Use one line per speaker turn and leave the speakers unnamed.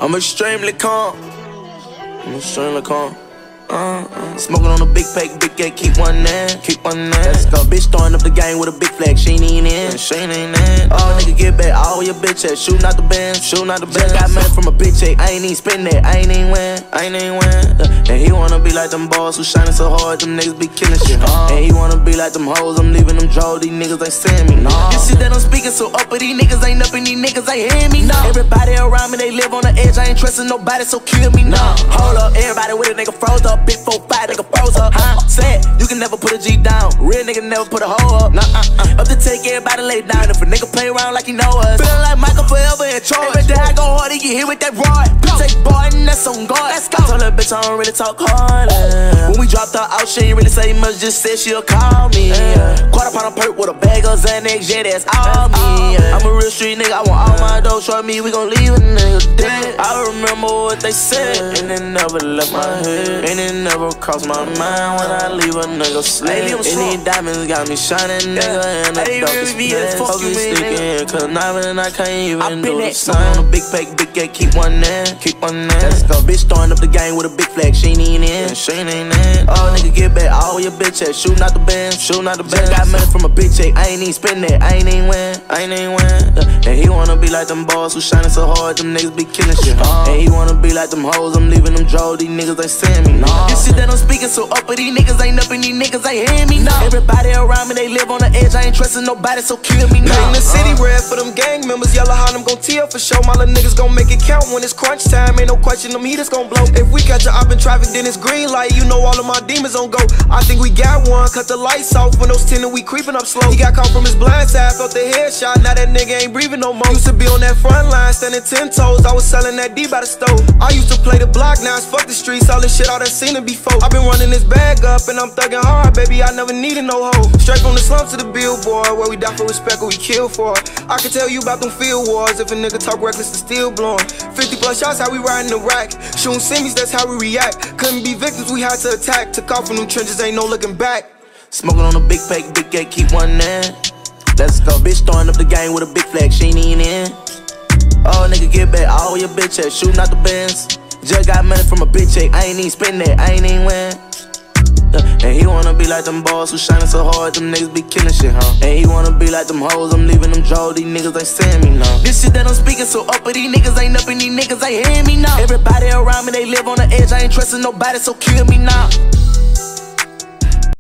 I'm extremely calm. Smoking on a big pack, big cake, keep one in. Let's go. Bitch throwing up the game with a big flag, she ain't in. Oh, nigga, get back all your bitch ass, shooting out the band. Just got money from a bitch ass, I ain't even spend that, I ain't even win. And he wanna be like them boys who shining so hard, them niggas be killing shit. And he wanna be like them hoes, I'm leaving them draw, these niggas ain't seeing me. This shit that I'm speaking so up, but these niggas ain't up and these niggas ain't hearing me. Everybody around me, they live on the edge, I ain't trusting nobody, so kill me now. Hold up, everybody with a nigga froze up, big 4-5 nigga froze up. Said you can never put a G down, real nigga never put a hoe up. Up to take everybody lay down, if a nigga play around like he know us. Feeling like Michael forever in charge. Every day I go hard, he get hit with that rod. Take boy and that's on guard. Let's go. Told that bitch I don't really talk hard. When we dropped her out, she ain't really say much, just said she'll call me. Quarter pound of perk with a bag of Xanax, yeah, that's all me. I'm a real street nigga, I want all my dough, show me we gon' leave a nigga dead. I remember what they said, and it never left my head, and it never crossed my mind when I leave a nigga sleep. And these diamonds got me shining, nigga, and the darkest place. Focus sticking, conniving, and I can't even do the same. On a big pack, big cake, keep one in. Let's go. Bitch throwing up the game with a big flag, she ain't in. Oh, nigga, get back all your bitch ass, shooting out the band. Just got money from a bitch ass, I ain't even spend that, I ain't even win. And he wanna be like them boys who shining so hard, them niggas be killing shit. And he wanna be like them hoes, I'm leaving them draw, these niggas ain't seeing me. This shit that I'm speaking so up, but these niggas ain't up and these niggas ain't hearing me. Everybody around me, they live on the edge, I ain't trusting nobody, so kill me now.
In the city, red for them gang members, yellow how them gon' tear for sure. My little niggas gon' make it count when it's crunch time, ain't no question them heaters gon' blow. If we catch a op in traffic, then it's green light, you know all of my demons on go. I think we got one, cut the lights off when those tinted, we creeping up slow. He got caught from his blind side, felt the headshot, now that nigga ain't breathing no more. Used to be on that front line, standing 10 toes, I was selling that D by the stove. I used to play the block, now it's fuck the streets, all this shit I done seen it before. I been running this bag up and I'm thugging hard, baby, I never needed no hoe. Straight from the slums to the billboard, where we die for respect, what we kill for. I can tell you about them field wars, if a nigga talk reckless, the steel blowing. 50 plus shots, how we riding the rack. Shooting semis, that's how we react. Couldn't be victims, we had to attack. Took off from them trenches, ain't no looking back.
Smoking on a big pack, big cake, keep one in. Let's go. Bitch throwing up the game with a big flag, she ain't even in. Oh, nigga, get back all your bitch ass, shooting out the bands. Just got money from a bitch ass, I ain't even spend that, I ain't even win. And he wanna be like them boys who shining so hard, them niggas be killing shit, And he wanna be like them hoes, I'm leaving them draw, these niggas ain't seeing me now. This shit that I'm speaking so up, but these niggas ain't up and these niggas ain't hearing me now. Everybody around me, they live on the edge, I ain't trusting nobody, so kill me now.